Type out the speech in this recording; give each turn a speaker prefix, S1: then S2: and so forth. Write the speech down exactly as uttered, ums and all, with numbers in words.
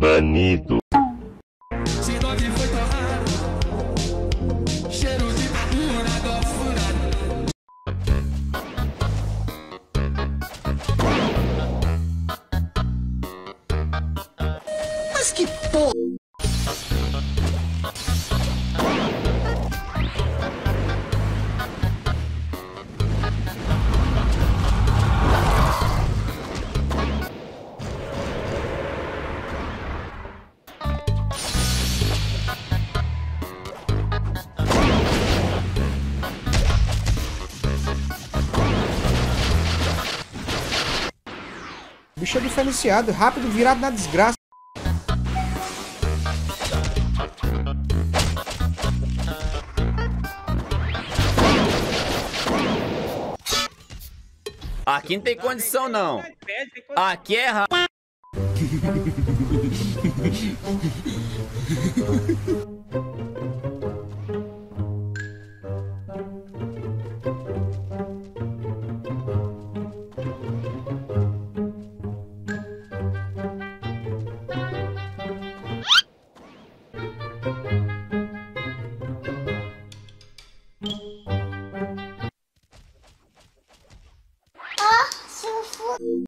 S1: Banido.
S2: Mas que porra!
S3: Bicho é diferenciado, rápido, virado na desgraça.
S4: Aqui não tem condição, não. Aqui é ra...